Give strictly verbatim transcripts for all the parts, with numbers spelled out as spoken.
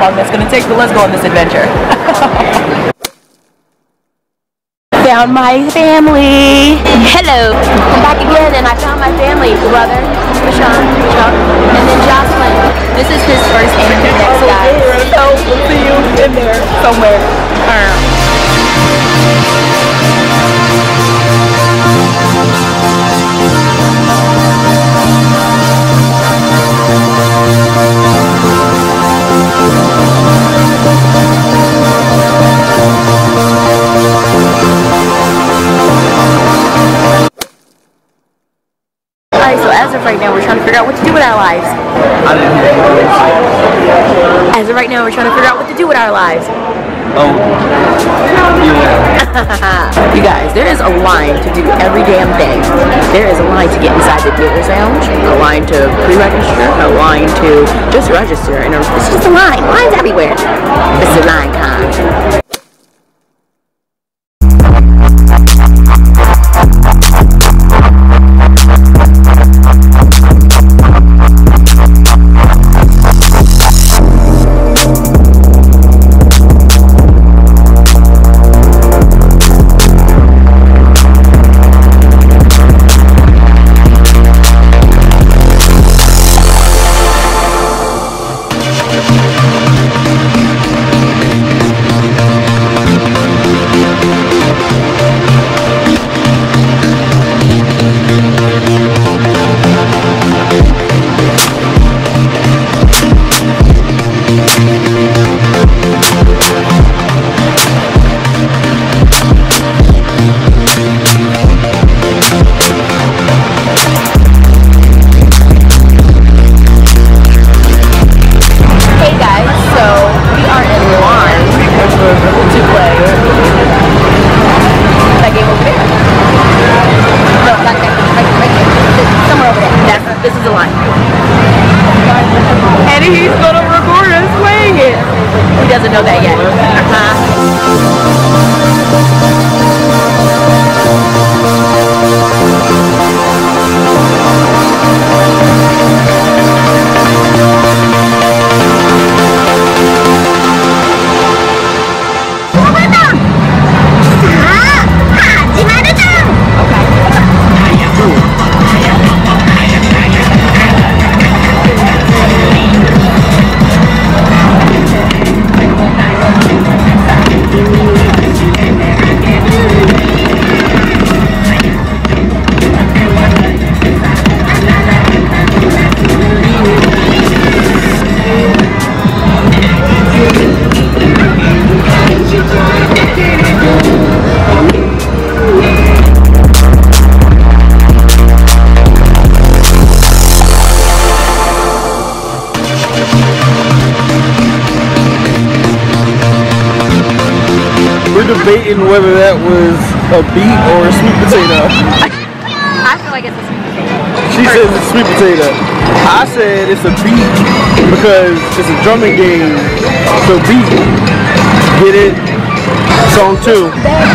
long that's gonna take, but let's go on this adventure. Found my family. Hello. I'm back again, and I found my family. Brother, Rashawn, Chuck, and then Jocelyn. This is his first AnimeNext, guys. So we'll see you in there somewhere. Alright, so as of right now, we're trying to figure out what to do with our lives. As of right now, we're trying to figure out what to do with our lives. Oh. Yeah. You guys, there is a line to do every damn thing. There is a line to get inside the dealer's lounge, a line to pre-register, a line to just register, and it's just a line. Lines everywhere. This is a line con. Doesn't know that yet. Uh-huh. We're debating whether that was a beet or a sweet potato. I feel like it's a sweet potato. She says it's sweet potato. I said it's a beat because it's a drumming game. So beat. Get it? Song two.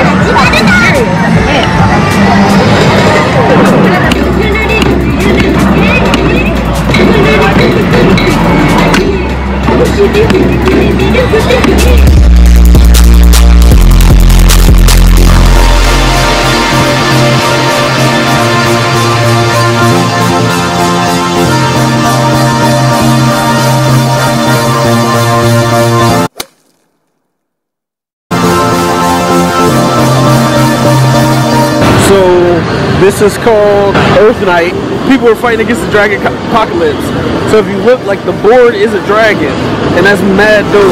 This is called Earth Night. People are fighting against the dragon apocalypse. So if you look, like, the board is a dragon, and that's mad dope.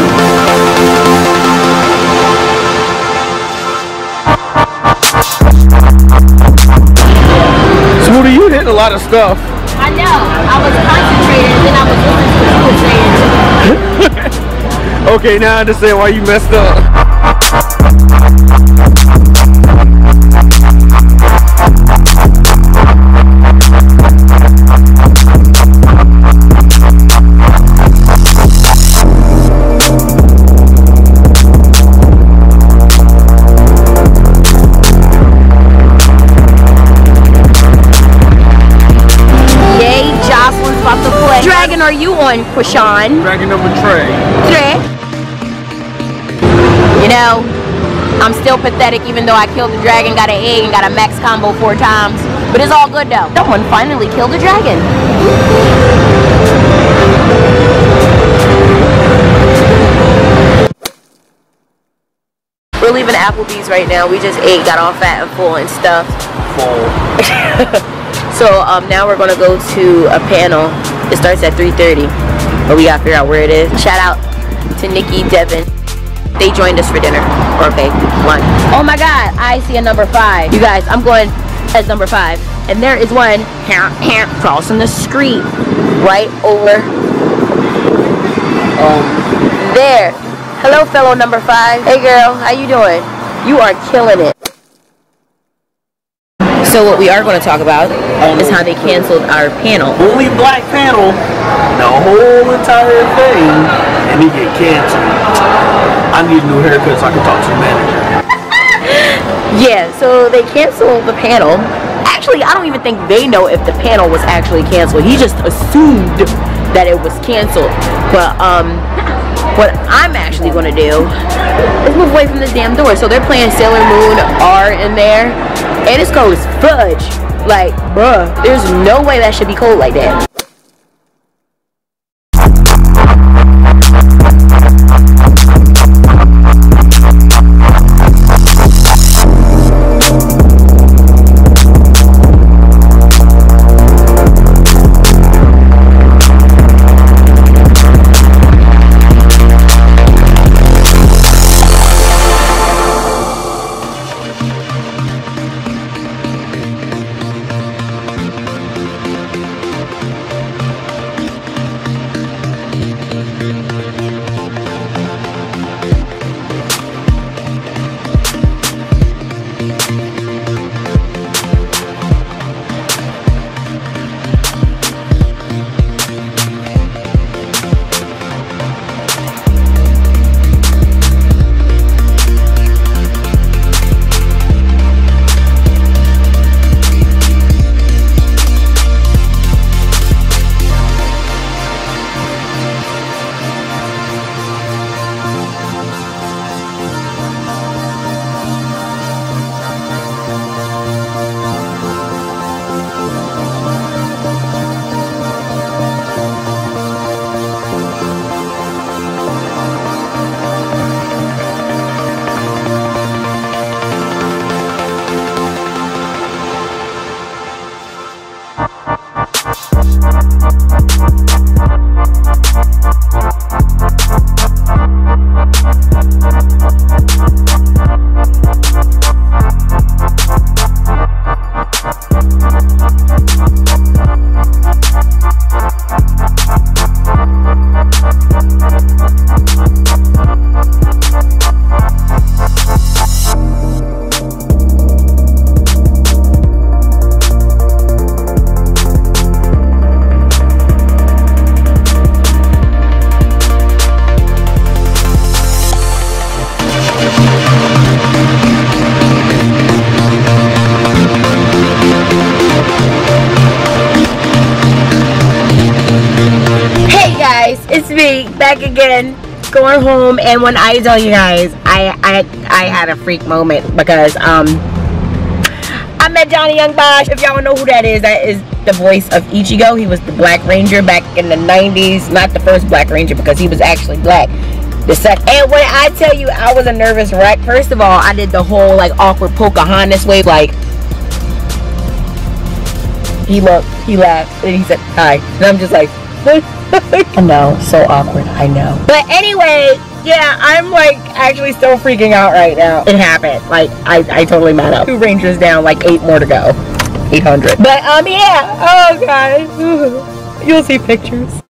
Smoothie, you hitting a lot of stuff. I know. I was concentrated, and then I was listening to what you were saying. Okay, now I understand why you messed up. are you on, Krishan? Dragon number three. Three. You know, I'm still pathetic even though I killed the dragon, got an egg, and got a max combo four times. But it's all good though. Someone finally killed a dragon. We're leaving Applebee's right now. We just ate, got all fat and full and stuffed. Full. So um, now we're gonna go to a panel. It starts at three thirty, but we gotta figure out where it is. Shout out to Nikki, Devin. They joined us for dinner. Okay, one. Oh my God, I see a number five. You guys, I'm going as number five, and there is one crossing the street right over um there. Hello, fellow number five. Hey, girl, how you doing? You are killing it. So what we are going to talk about is how they canceled our panel. Only black panel, the whole entire thing, and he get canceled. I need a new haircut so I can talk to the manager. Yeah, so they canceled the panel. Actually, I don't even think they know if the panel was actually canceled. He just assumed that it was canceled. But um, what I'm actually going to do is move away from this damn door. So they're playing Sailor Moon R in there, and it's cold as fudge. Like, bruh, there's no way that should be cold like that. It's me back again, going home. And when I tell you guys, I I I had a freak moment because um I met Johnny Young Bosch. If y'all know who that is, that is the voice of Ichigo. He was the Black Ranger back in the nineties. Not the first Black Ranger because he was actually black. The second. And when I tell you I was a nervous wreck, first of all, I did the whole like awkward Pocahontas wave. Like he looked, he laughed, and he said hi, and I'm just like. I know, so awkward, I know. But anyway, yeah, I'm like actually still freaking out right now. It happened. Like, I, I totally mad up. Two Rangers down, like eight more to go. eight hundred. But, um, yeah. Oh, God. You'll see pictures.